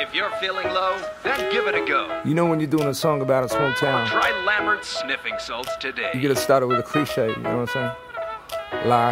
If you're feeling low, then give it a go. You know when you're doing a song about a small town, Try Lambert's sniffing salts today. you gotta start it with a cliche, you know what I'm saying? Lie.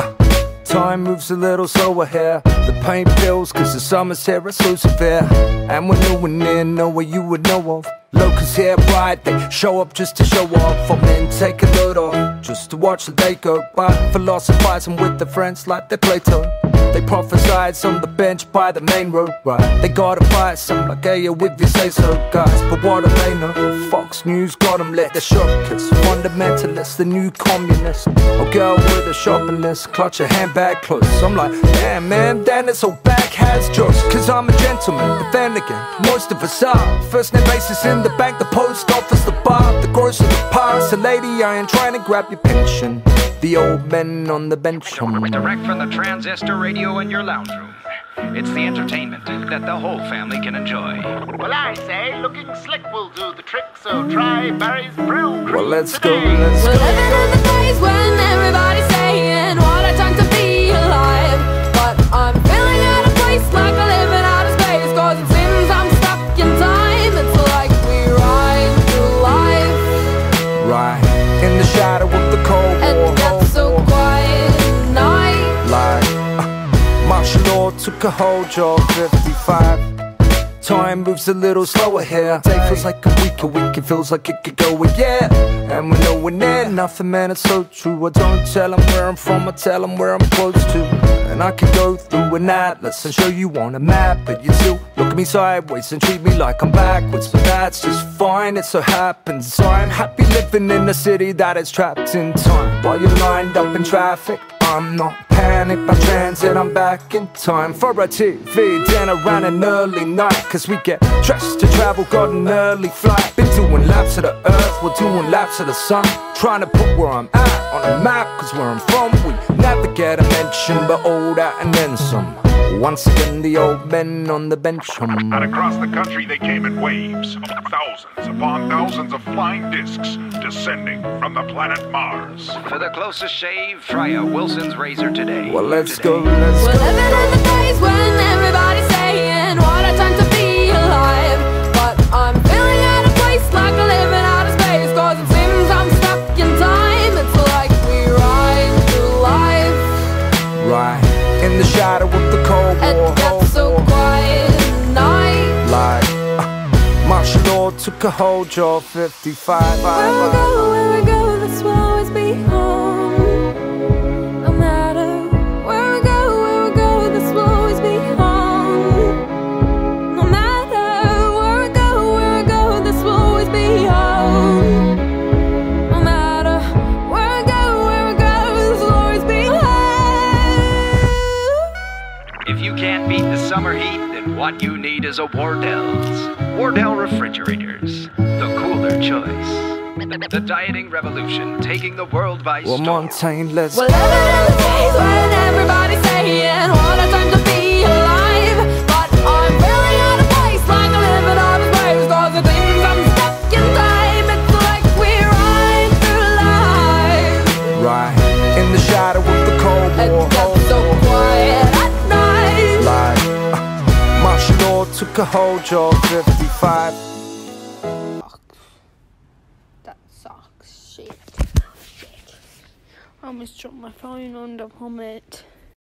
Time moves a little slower here. The pain pills, cause the summer's here, it's so severe. And we're nowhere near nowhere you would know of. Locals here bright, they show up just to show off. I'm in, take a load off, just to watch the day go by. Philosophizing with their friends like they Plato. They prophesied on the bench by the main road, right? They gotta fight some like, hey, if you say so, guys. But what do they know? Fox News got them lit, they're shook. It's fundamentalist, the new communist. A girl with a shopping list, clutch a handbag close. I'm like, damn man, then it's all back has jokes. Cause I'm a gentleman, but then again, most of us are. First name basis in the bank, the post office, the bar, the grocer, the past. The lady, I ain't trying to grab your pension. The old men on the bench. Direct from the transistor radio in your lounge room. It's the entertainment that the whole family can enjoy. Well, I say looking slick will do the trick, so try Barry's Brew Cream. Well, let's go, today. let's go. We're living in the days when everybody's saying what a time to be alive. But I'm feeling out of place, like I'm living out of space. Cause it seems I'm stuck in time. It's like we ride through life. Right, in the shadow of the cold war. It gets so quiet at night. Like, martial law took a hold, you're 55. Time moves a little slower here. Day feels like a week it feels like it could go a year. And we're nowhere near nothing, man, it's so true. I don't tell them where I'm from, I tell them where I'm close to. And I can go through an atlas and show you on a map, but you still look at me sideways and treat me like I'm backwards. But that's just fine, it so happens. So I'm happy living in a city that is trapped in time. While you're lined up in traffic, I'm not panicked by transit, I'm back in time for a TV dinner around an early night. Cause we get dressed to travel, got an early flight. Been doing laps of the earth, we're doing laps of the sun. Trying to put where I'm at on a map, cause where I'm from we never get a mention, but all that and then some. Once again the old men on the bench. And across the country they came in waves, thousands upon thousands of flying discs descending from the planet Mars. For the closest shave, try a Wilson's razor today. Well, let's go, let's We're go. living in the days when everybody's saying what a time to be alive. But I'm feeling out of place, like I'm living out of space. Cause it seems I'm stuck in time. It's like we ride through life. Right, in the shadow of the cold war. It gets so quiet at night. Like, martial law took a hold, you're 55. Where we go, this will always be home. No matter where we go, this will always be home. No matter where we go, this will always be home. No matter where we go, this will always be home. If you can't beat the summer heat, then what you need is a Wardell's. Wardell refrigerators, the cooler choice. The dieting revolution, taking the world by Well, storm. Montaigne, let's We're go. living in the days when everybody's saying what a time to be alive. But I'm feeling out of place, like I'm living out of space. Cause it seems I'm stuck in time. It's like we ride through life. Right, in the shadow of the cold war. It gets so quiet at night. Like, martial law took a hold, you're 55. That sucks. Shit. I almost dropped my phone on the vomit.